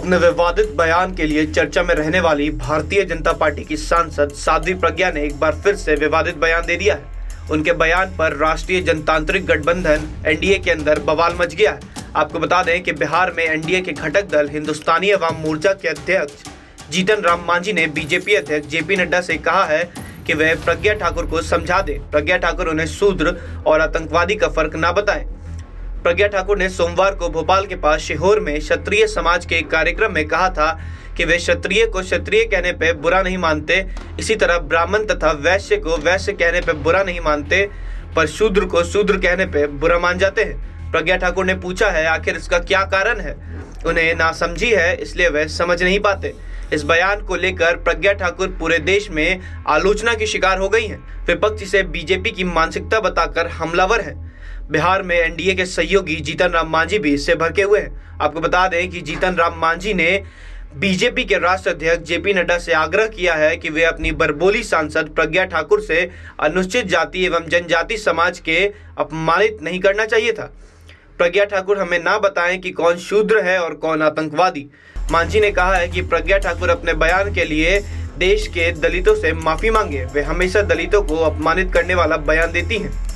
अपने विवादित बयान के लिए चर्चा में रहने वाली भारतीय जनता पार्टी की सांसद साध्वी प्रज्ञा ने एक बार फिर से विवादित बयान दे दिया है। उनके बयान पर राष्ट्रीय जनतांत्रिक गठबंधन एनडीए के अंदर बवाल मच गया है। आपको बता दें कि बिहार में एनडीए के घटक दल हिंदुस्तानी अवाम मोर्चा के अध्यक्ष जीतन राम मांझी ने बीजेपी अध्यक्ष जेपी नड्डा से कहा है कि वह प्रज्ञा ठाकुर को समझा दे। प्रज्ञा ठाकुर उन्हें शूद्र और आतंकवादी का फर्क ना बताएं। प्रज्ञा ठाकुर ने सोमवार को भोपाल के पास शिहोर में क्षत्रिय समाज के एक कार्यक्रम में कहा था कि वे क्षत्रिय को क्षत्रिय कहने पे बुरा नहीं मानते, इसी तरह ब्राह्मण तथा वैश्य को वैश्य कहने पे बुरा नहीं मानते, पर शूद्र को शूद्र कहने पे बुरा मान जाते हैं। प्रज्ञा ठाकुर ने पूछा है आखिर इसका क्या कारण है। उन्हें नासमझी है, इसलिए वे समझ नहीं पाते। इस बयान को लेकर प्रज्ञा ठाकुर पूरे देश में आलोचना की शिकार हो गई हैं। विपक्ष इसे बीजेपी की मानसिकता बताकर हमलावर है। बिहार में एनडीए के सहयोगी जीतन राम मांझी भी इससे भड़के हुए हैं। आपको बता दें कि जीतन राम मांझी ने बीजेपी के राष्ट्रीय अध्यक्ष जेपी नड्डा से आग्रह किया है कि वे अपनी बरबोली सांसद प्रज्ञा ठाकुर से अनुसूचित जाति एवं जनजाति समाज के अपमानित नहीं करना चाहिए था। प्रज्ञा ठाकुर हमें ना बताएं कि कौन शूद्र है और कौन आतंकवादी। मांझी ने कहा है कि प्रज्ञा ठाकुर अपने बयान के लिए देश के दलितों से माफी मांगे। वे हमेशा दलितों को अपमानित करने वाला बयान देती हैं।